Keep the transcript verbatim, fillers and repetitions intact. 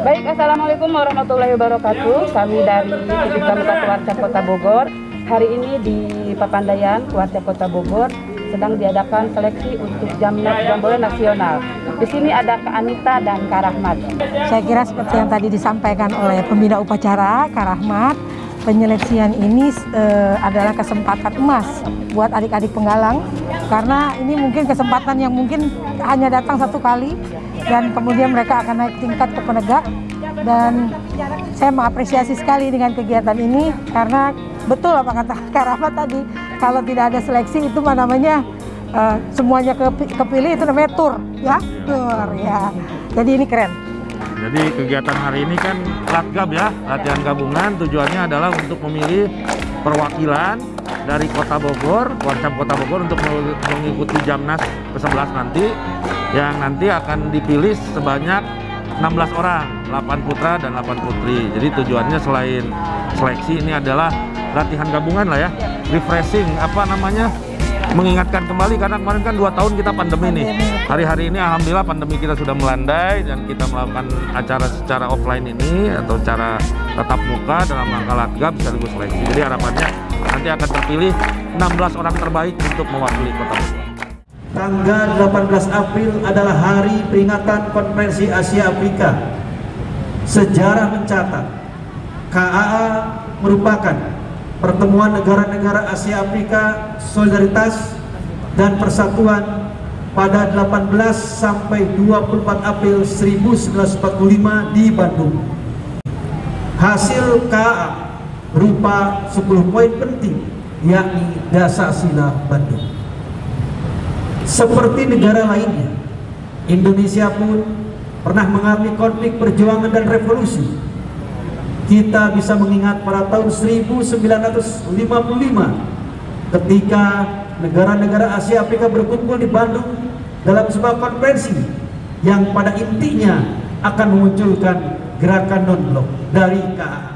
Baik, Assalamualaikum warahmatullahi wabarakatuh. Kami dari Divisi Pramuka Kewarca Kota Bogor. Hari ini di Papandayan, Kewarca Kota Bogor, sedang diadakan seleksi untuk Jamnas Jambore Nasional. Di sini ada Kak Anita dan Kak Rahmat. Saya kira seperti yang tadi disampaikan oleh pembina upacara, Kak Rahmat, penyeleksian ini uh, adalah kesempatan emas buat adik-adik penggalang, karena ini mungkin kesempatan yang mungkin hanya datang satu kali dan kemudian mereka akan naik tingkat ke penegak. Dan saya mengapresiasi sekali dengan kegiatan ini, karena betul apa kata Kak Rahmat tadi, kalau tidak ada seleksi itu mana namanya uh, semuanya kepilih, itu namanya tur, ya, tur, ya. Jadi ini keren. Jadi kegiatan hari ini kan Latgab ya, latihan gabungan, tujuannya adalah untuk memilih perwakilan dari Kota Bogor, Kewarca Kota Bogor untuk mengikuti Jamnas ke sebelas nanti, yang nanti akan dipilih sebanyak enam belas orang, delapan putra dan delapan putri. Jadi tujuannya selain seleksi ini adalah latihan gabungan lah ya, refreshing, apa namanya, mengingatkan kembali, karena kemarin kan dua tahun kita pandemi nih. Hari-hari ini alhamdulillah pandemi kita sudah melandai dan kita melakukan acara secara offline ini atau cara tatap muka dalam rangka Latgab sekaligus seleksi. Jadi harapannya nanti akan terpilih enam belas orang terbaik untuk mewakili Kota Bogor. Tanggal delapan belas April adalah hari peringatan Konferensi Asia Afrika. Sejarah mencatat K A A merupakan pertemuan negara-negara Asia Afrika, solidaritas dan persatuan pada delapan belas sampai dua puluh empat April seribu sembilan ratus empat puluh lima di Bandung. Hasil K A A berupa sepuluh poin penting, yakni Dasar Sila Bandung. Seperti negara lainnya, Indonesia pun pernah mengalami konflik perjuangan dan revolusi. Kita bisa mengingat pada tahun seribu sembilan ratus lima puluh lima ketika negara-negara Asia Afrika berkumpul di Bandung dalam sebuah konferensi yang pada intinya akan memunculkan gerakan non-blok dari K A A.